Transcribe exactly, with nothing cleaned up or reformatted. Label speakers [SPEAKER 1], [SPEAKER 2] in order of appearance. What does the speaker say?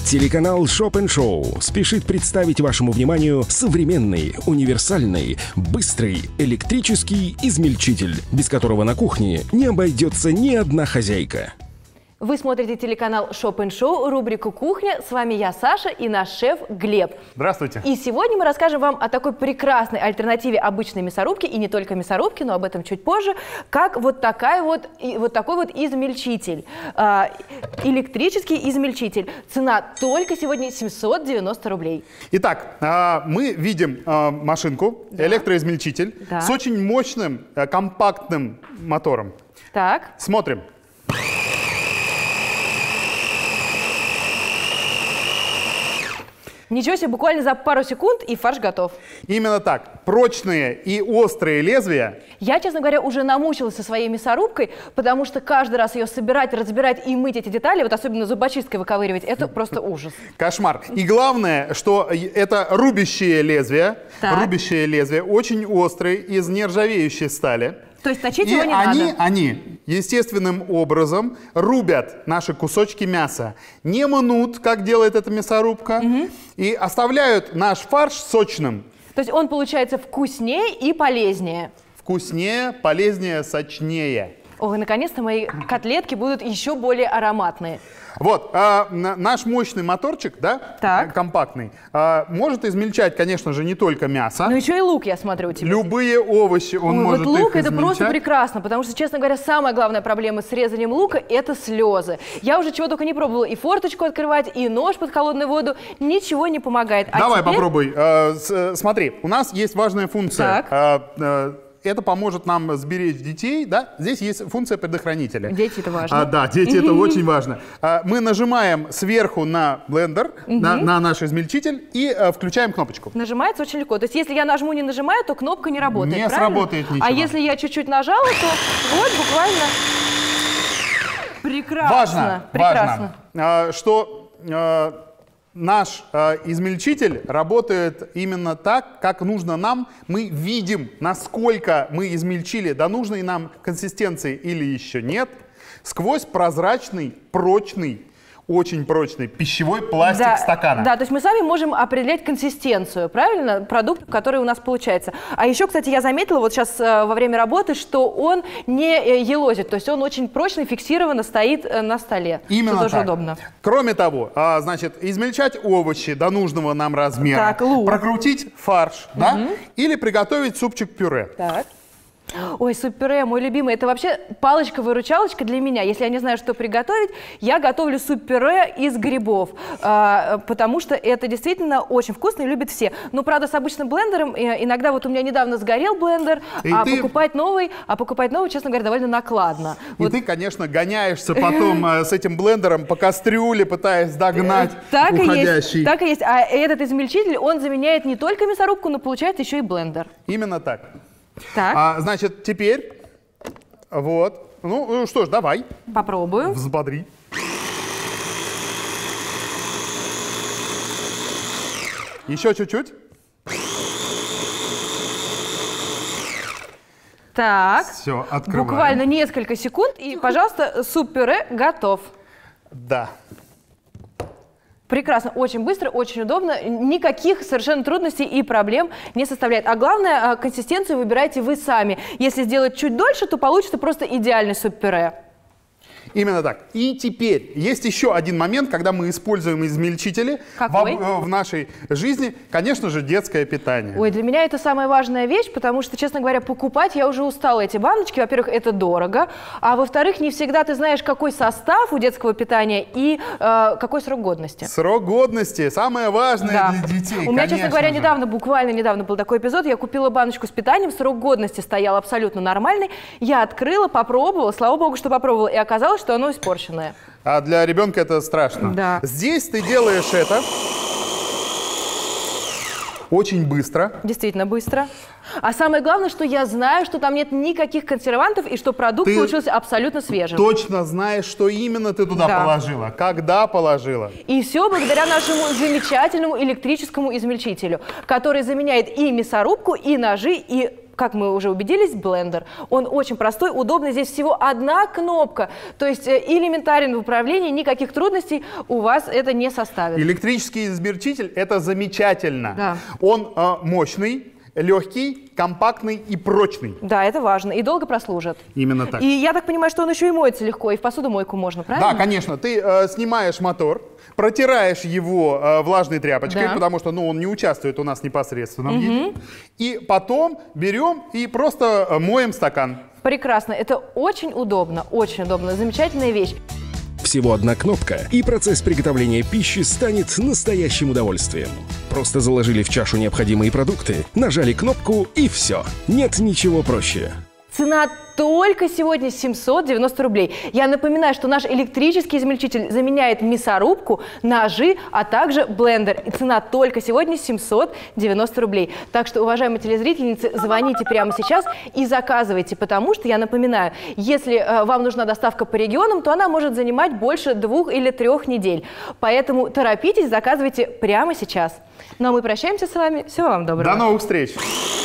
[SPEAKER 1] Телеканал Shop энд Show спешит представить вашему вниманию современный, универсальный, быстрый электрический измельчитель, без которого на кухне не обойдется ни одна хозяйка.
[SPEAKER 2] Вы смотрите телеканал Shop энд Show, рубрику «Кухня». С вами я, Саша, и наш шеф Глеб.
[SPEAKER 3] Здравствуйте.
[SPEAKER 2] И сегодня мы расскажем вам о такой прекрасной альтернативе обычной мясорубки, и не только мясорубки, но об этом чуть позже, как вот, такая вот, вот такой вот измельчитель. Э, электрический измельчитель. Цена только сегодня семьсот девяносто рублей.
[SPEAKER 3] Итак, э, мы видим э, машинку, да. электроизмельчитель, да. с очень мощным, э, компактным мотором.
[SPEAKER 2] Так.
[SPEAKER 3] Смотрим.
[SPEAKER 2] Ничего себе, буквально за пару секунд и фарш готов.
[SPEAKER 3] Именно так. Прочные и острые лезвия.
[SPEAKER 2] Я, честно говоря, уже намучилась со своей мясорубкой, потому что каждый раз ее собирать, разбирать и мыть эти детали, вот особенно зубочисткой выковыривать, это просто ужас.
[SPEAKER 3] Кошмар. И главное, что это рубящие лезвия,
[SPEAKER 2] так.
[SPEAKER 3] рубящие лезвия, очень острые, из нержавеющей стали.
[SPEAKER 2] То есть точить
[SPEAKER 3] и
[SPEAKER 2] его не
[SPEAKER 3] они,
[SPEAKER 2] надо.
[SPEAKER 3] они естественным образом рубят наши кусочки мяса. Не мнут, как делает эта мясорубка, угу. и оставляют наш фарш сочным.
[SPEAKER 2] То есть он получается вкуснее и полезнее.
[SPEAKER 3] Вкуснее, полезнее, сочнее.
[SPEAKER 2] Ой, наконец-то мои котлетки будут еще более ароматные.
[SPEAKER 3] Вот, а, наш мощный моторчик, да,
[SPEAKER 2] так.
[SPEAKER 3] компактный, а, может измельчать, конечно же, не только мясо.
[SPEAKER 2] Но еще и лук, я смотрю, у тебя.
[SPEAKER 3] Любые овощи он
[SPEAKER 2] Ой,
[SPEAKER 3] может
[SPEAKER 2] вот лук
[SPEAKER 3] их
[SPEAKER 2] это
[SPEAKER 3] измельчать.
[SPEAKER 2] просто прекрасно, потому что, честно говоря, самая главная проблема с резанием лука – это слезы. Я уже чего только не пробовала, и форточку открывать, и нож под холодную воду, ничего не помогает. А
[SPEAKER 3] Давай
[SPEAKER 2] теперь...
[SPEAKER 3] попробуй. А, с, смотри, у нас есть важная функция.
[SPEAKER 2] Так.
[SPEAKER 3] А, а, это поможет нам сберечь детей, да? Здесь есть функция предохранителя.
[SPEAKER 2] Дети это важно.
[SPEAKER 3] А, да, дети это очень важно. А, мы нажимаем сверху на блендер, на, на наш измельчитель и а, включаем кнопочку.
[SPEAKER 2] Нажимается очень легко. То есть если я нажму, не нажимаю, то кнопка не работает,
[SPEAKER 3] Не
[SPEAKER 2] правильно?
[SPEAKER 3] сработает ничего.
[SPEAKER 2] А если я чуть-чуть нажала, то вот буквально прекрасно.
[SPEAKER 3] Важно,
[SPEAKER 2] прекрасно.
[SPEAKER 3] важно, а, что а, наш э, измельчитель работает именно так, как нужно нам. Мы видим, насколько мы измельчили до нужной нам консистенции или еще нет, сквозь прозрачный, прочный, очень прочный пищевой пластик
[SPEAKER 2] да,
[SPEAKER 3] стакана.
[SPEAKER 2] Да, то есть мы сами можем определять консистенцию, правильно, продуктов, которые у нас получаются. А еще, кстати, я заметила вот сейчас э, во время работы, что он не э, елозит, то есть он очень прочно, фиксированно стоит э, на столе.
[SPEAKER 3] Именно
[SPEAKER 2] что тоже
[SPEAKER 3] так.
[SPEAKER 2] удобно.
[SPEAKER 3] Кроме того, а, значит, измельчать овощи до нужного нам размера,
[SPEAKER 2] так, лук.
[SPEAKER 3] прокрутить фарш, угу. да, или приготовить супчик-пюре.
[SPEAKER 2] Так. Ой, суп-пюре, мой любимый. Это вообще палочка-выручалочка для меня. Если я не знаю, что приготовить, я готовлю суп-пюре из грибов, э, потому что это действительно очень вкусно и любят все. Но, правда, с обычным блендером, э, иногда вот у меня недавно сгорел блендер, и а, ты... покупать новый, а покупать новый, честно говоря, довольно накладно.
[SPEAKER 3] И
[SPEAKER 2] вот.
[SPEAKER 3] ты, конечно, гоняешься потом э, с этим блендером по кастрюле, пытаясь догнать
[SPEAKER 2] так
[SPEAKER 3] уходящий.
[SPEAKER 2] И есть, так и есть. А этот измельчитель, он заменяет не только мясорубку, но получает еще и блендер.
[SPEAKER 3] Именно так.
[SPEAKER 2] Так.
[SPEAKER 3] А, значит, теперь, вот, ну что ж, давай.
[SPEAKER 2] Попробую.
[SPEAKER 3] Взбодри. Еще чуть-чуть.
[SPEAKER 2] Так.
[SPEAKER 3] Все, открываем.
[SPEAKER 2] Буквально несколько секунд, и, пожалуйста, суп-пюре готов.
[SPEAKER 3] Да.
[SPEAKER 2] Прекрасно, очень быстро, очень удобно, никаких совершенно трудностей и проблем не составляет. А главное, консистенцию выбираете вы сами. Если сделать чуть дольше, то получится просто идеальный суп-пюре.
[SPEAKER 3] Именно так. И теперь есть еще один момент, когда мы используем измельчители в, в нашей жизни, конечно же, детское питание.
[SPEAKER 2] Ой, для меня это самая важная вещь, потому что, честно говоря, покупать я уже устала эти баночки. Во-первых, это дорого, а во-вторых, не всегда ты знаешь, какой состав у детского питания и э, какой срок годности.
[SPEAKER 3] Срок годности самое важное
[SPEAKER 2] да.
[SPEAKER 3] для детей.
[SPEAKER 2] У меня, честно говоря,
[SPEAKER 3] же.
[SPEAKER 2] недавно, буквально недавно был такой эпизод. Я купила баночку с питанием, срок годности стоял абсолютно нормальный. Я открыла, попробовала, слава богу, что попробовала, и оказалось, что оно испорченное.
[SPEAKER 3] А для ребенка это страшно.
[SPEAKER 2] Да.
[SPEAKER 3] Здесь ты делаешь это очень быстро.
[SPEAKER 2] Действительно быстро. А самое главное, что я знаю, что там нет никаких консервантов и что продукт ты получился абсолютно свежим.
[SPEAKER 3] Точно знаешь, что именно ты туда да. положила, когда положила.
[SPEAKER 2] И все благодаря нашему замечательному электрическому измельчителю, который заменяет и мясорубку, и ножи, и как мы уже убедились, блендер. Он очень простой, удобный. Здесь всего одна кнопка. То есть элементарен в управлении, никаких трудностей у вас это не составит.
[SPEAKER 3] Электрический измельчитель — это замечательно.
[SPEAKER 2] Да.
[SPEAKER 3] Он э, мощный, легкий, компактный и прочный.
[SPEAKER 2] Да, это важно. И долго прослужит.
[SPEAKER 3] Именно так.
[SPEAKER 2] И я так понимаю, что он еще и моется легко, и в посудомойку можно, правильно?
[SPEAKER 3] Да, конечно. Ты э, снимаешь мотор, протираешь его э, влажной тряпочкой,
[SPEAKER 2] Да.
[SPEAKER 3] потому что ну, он не участвует у нас непосредственно в еде. И потом берем и просто э, моем стакан.
[SPEAKER 2] Прекрасно. Это очень удобно, очень удобно. Замечательная вещь.
[SPEAKER 1] Всего одна кнопка, и процесс приготовления пищи станет настоящим удовольствием. Просто заложили в чашу необходимые продукты, нажали кнопку и все. Нет ничего проще.
[SPEAKER 2] Цена только сегодня семьсот девяносто рублей. Я напоминаю, что наш электрический измельчитель заменяет мясорубку, ножи, а также блендер. И цена только сегодня семьсот девяносто рублей. Так что, уважаемые телезрительницы, звоните прямо сейчас и заказывайте, потому что, я напоминаю, если э, вам нужна доставка по регионам, то она может занимать больше двух или трех недель. Поэтому торопитесь, заказывайте прямо сейчас. Ну а мы прощаемся с вами. Всего вам доброго.
[SPEAKER 3] До новых встреч!